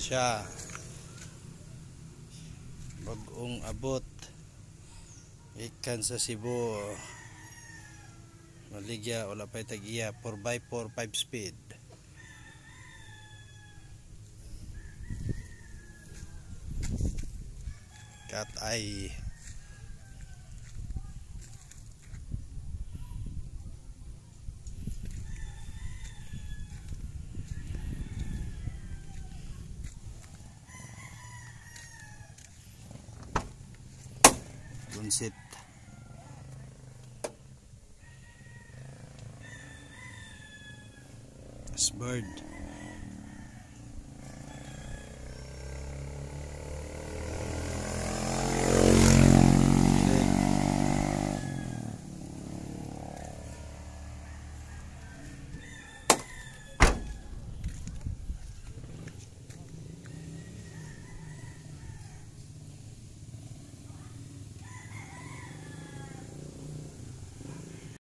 siya. Bagong abot ikan sa Cebu. Maligya wala pa'y tag-iya 4x4 5 speed. Cat eye. Bunsit. Bird.